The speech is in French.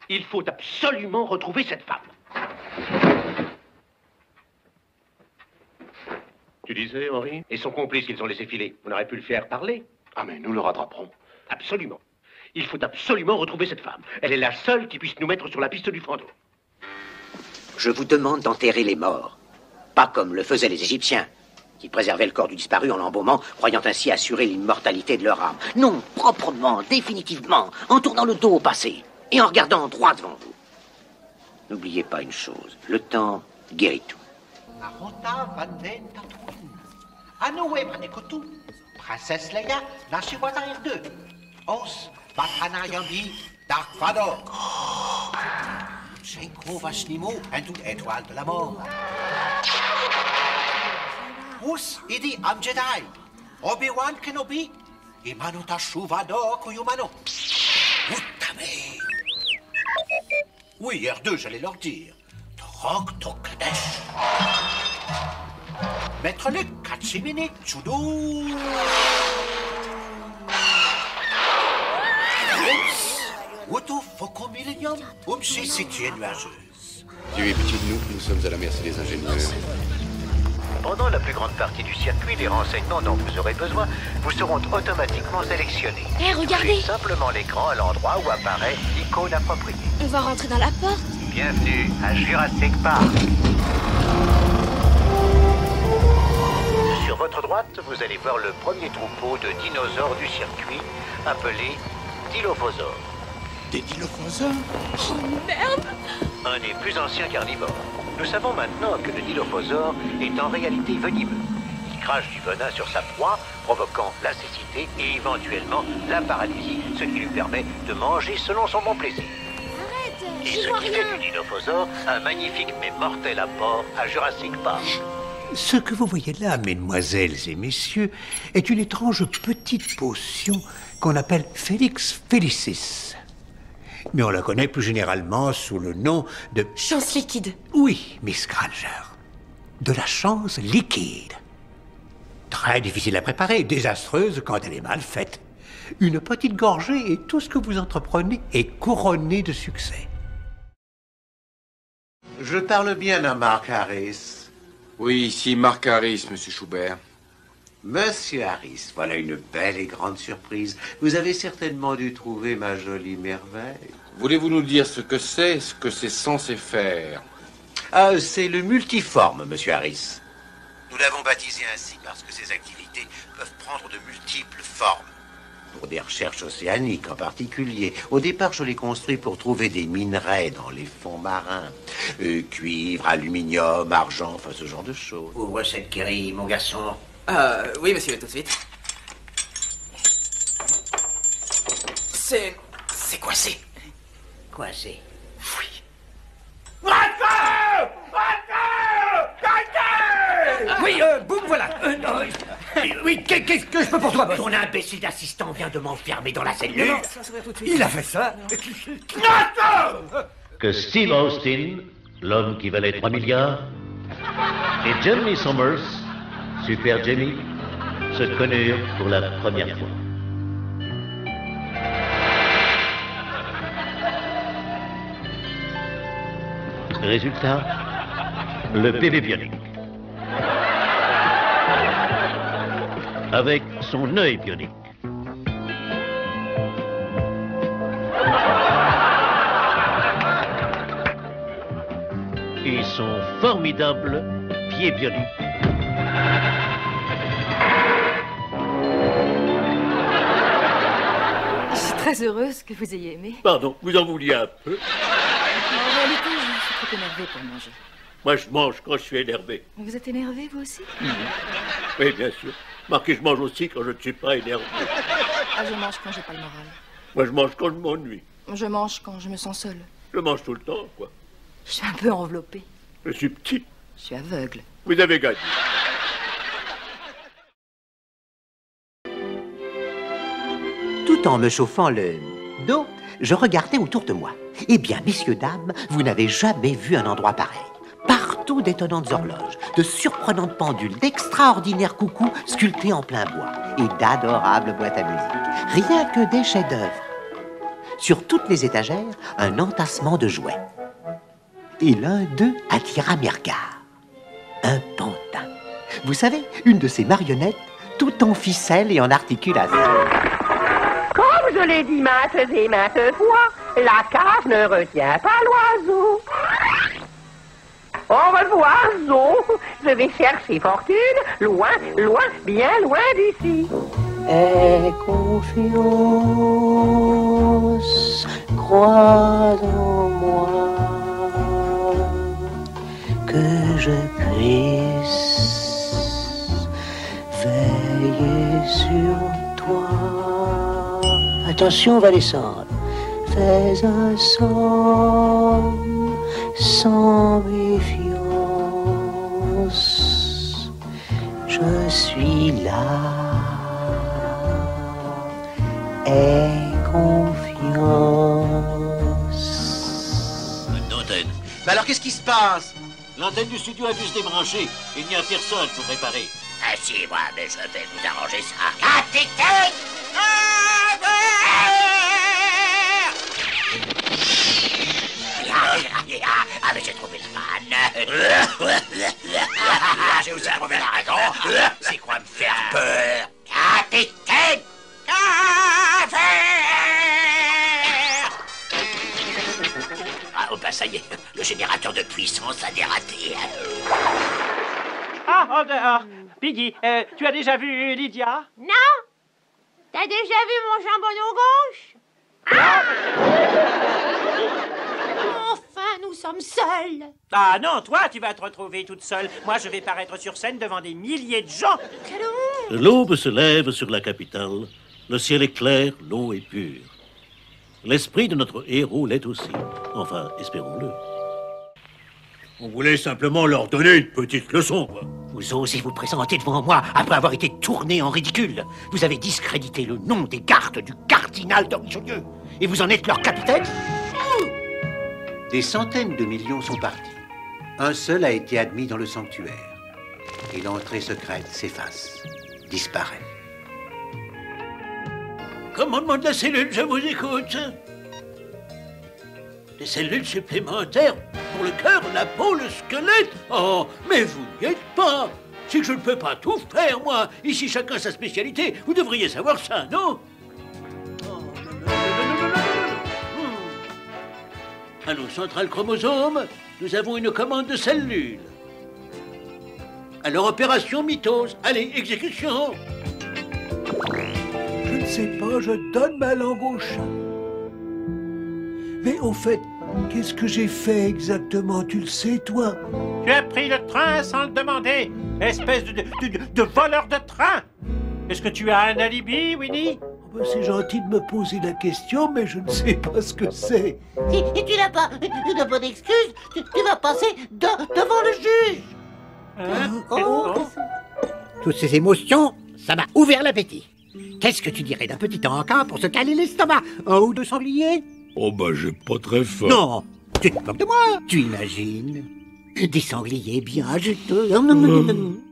Il faut absolument retrouver cette femme. Tu disais, Henri? Et son complice qu'ils ont laissé filer. On aurait pu le faire parler. Ah, mais nous le rattraperons. Absolument. Il faut absolument retrouver cette femme. Elle est la seule qui puisse nous mettre sur la piste du fantôme. Je vous demande d'enterrer les morts. Pas comme le faisaient les Égyptiens, qui préservaient le corps du disparu en l'embaumant, croyant ainsi assurer l'immortalité de leur âme. Non, proprement, définitivement, en tournant le dos au passé et en regardant droit devant vous. N'oubliez pas une chose, le temps guérit tout. Princesse Leia, la Chihuahua R2. Os, Batana Yambi, Dark Vador. Chenko Vashnimo, un toute étoile de la mort. Us, Idi Am Jedi. Obi-Wan Kenobi. Imano Tashu Vador Kuyumano. Utame. Oui, R2, j'allais leur dire. Trok Tokadesh. Maître Luc, Kachimini, Choudou. Woto Foko Millennium, Umshi située nuageuse. Dieu est pitié de nous, nous sommes à la merci des ingénieurs. Pendant la plus grande partie du circuit, les renseignements dont vous aurez besoin vous seront automatiquement sélectionnés. Hé, regardez! Suivez simplement l'écran à l'endroit où apparaît l'icône appropriée. On va rentrer dans la porte. Bienvenue à Jurassic Park. Sur votre droite, vous allez voir le premier troupeau de dinosaures du circuit, appelé Dilophosaures. Des dilophosaures? Oh merde! Un des plus anciens carnivores. Nous savons maintenant que le Dilophosaure est en réalité venimeux. Il crache du venin sur sa proie, provoquant la cécité et éventuellement la paralysie, ce qui lui permet de manger selon son bon plaisir. Arrête! Et Je ce vois qui rien! fait du Dilophosaure un magnifique mais mortel apport à Jurassic Park. Ce que vous voyez là, mesdemoiselles et messieurs, est une étrange petite potion qu'on appelle Felix Felicis. Mais on la connaît plus généralement sous le nom de... Chance liquide. Oui, Miss Granger. De la chance liquide. Très difficile à préparer, désastreuse quand elle est mal faite. Une petite gorgée et tout ce que vous entreprenez est couronné de succès. Je parle bien à Mark Harris. Oui, ici Mark Harris, monsieur Schubert. Monsieur Harris, voilà une belle et grande surprise. Vous avez certainement dû trouver ma jolie merveille. Voulez-vous nous dire ce que c'est censé faire? Ah, c'est le multiforme, monsieur Harris. Nous l'avons baptisé ainsi parce que ses activités peuvent prendre de multiples formes. Pour des recherches océaniques en particulier. Au départ, je l'ai construit pour trouver des minerais dans les fonds marins. Cuivre, aluminium, argent, enfin ce genre de choses. Ouvre cette guérille, mon garçon. Oui, monsieur, tout de suite. C'est coincé. Coincé. Oui. Oui, boum, voilà. Oui, qu'est-ce que je peux pour toi, boss? Ton imbécile d'assistant vient de m'enfermer dans la cellule. Non, ça serait tout de suite. Il a fait ça. Que Steve Austin, l'homme qui valait 3 milliards, et Jamie Summers, Super Jamie, se connurent pour la première fois. Résultat, le bébé bionique. Avec son œil bionique. Et son formidable pied bionique. Je suis très heureuse que vous ayez aimé. Pardon, vous en vouliez un peu? En réalité, je suis trop énervée pour manger. Moi, je mange quand je suis énervé. Vous êtes énervé, vous aussi? Oui, bien sûr. Marquez, je mange aussi quand je ne suis pas énervé. Ah, je mange quand j'ai pas le moral. Moi, je mange quand je m'ennuie. Je mange quand je me sens seule. Je mange tout le temps, quoi. Je suis un peu enveloppée. Je suis petit. Je suis aveugle. Vous avez gagné. Tout en me chauffant le dos, je regardais autour de moi. Eh bien, messieurs, dames, vous n'avez jamais vu un endroit pareil. Partout d'étonnantes horloges, de surprenantes pendules, d'extraordinaires coucous sculptés en plein bois et d'adorables boîtes à musique. Rien que des chefs-d'œuvre. sur toutes les étagères, un entassement de jouets. Et l'un d'eux attira mes regards. Un pantin. Vous savez, une de ces marionnettes, tout en ficelle et en articulation. Comme je l'ai dit maintes et maintes fois, la cage ne retient pas l'oiseau. Au revoir, Zo. Je vais chercher fortune, loin, loin, bien loin d'ici. Aie confiance, crois en moi, que je puisse veiller sur toi. Attention, on va descendre. Fais un somme sans méfiance. Je suis là. Aie confiance. L'antenne. Mais alors qu'est-ce qui se passe? L'antenne du studio a dû se débrancher. Il n'y a personne pour réparer. Ah si, moi, mais je vais vous arranger ça. Capitaine! Ah, mais j'ai trouvé le fan. J'ai aussi trouvé la raison. C'est quoi me faire peur? Capitaine! Ah, oh, bah ça y est, le générateur de puissance a dératé. Piggy, tu as déjà vu Lydia? Non. T'as déjà vu mon jambon gauche? Enfin, nous sommes seuls. Ah non, toi, tu vas te retrouver toute seule. Moi, je vais paraître sur scène devant des milliers de gens. Quelle honte! L'aube se lève sur la capitale. Le ciel est clair, l'eau est pure. L'esprit de notre héros l'est aussi. Enfin, espérons-le. On voulait simplement leur donner une petite leçon, quoi. Vous osez vous présenter devant moi après avoir été tourné en ridicule. Vous avez discrédité le nom des gardes du cardinal de Richelieu. Et vous en êtes leur capitaine? Des centaines de millions sont partis. Un seul a été admis dans le sanctuaire. Et l'entrée secrète s'efface, disparaît. Commandement de la cellule, je vous écoute. Des cellules supplémentaires pour le cœur, la peau, le squelette. Oh, mais vous n'y êtes pas. C'est que je ne peux pas tout faire, moi. Ici, chacun sa spécialité. Vous devriez savoir ça, non? Allô, centrale chromosome, nous avons une commande de cellules. Alors, opération mitose. Allez, exécution. Je ne sais pas, je donne ma langue au chat. Mais au fait, qu'est-ce que j'ai fait exactement? Tu le sais, toi? Tu as pris le train sans le demander, espèce de voleur de train. Est-ce que tu as un alibi, Winnie? Oh ben, c'est gentil de me poser la question, mais je ne sais pas ce que c'est. Si tu n'as pas de bonne excuse, tu vas passer devant le juge. Toutes ces émotions, ça m'a ouvert l'appétit. Qu'est-ce que tu dirais d'un petit encas pour se caler l'estomac? 1 ou 2 sangliers? Oh bah j'ai pas très faim. Non, tu te moques de moi. Tu imagines des sangliers bien juteux.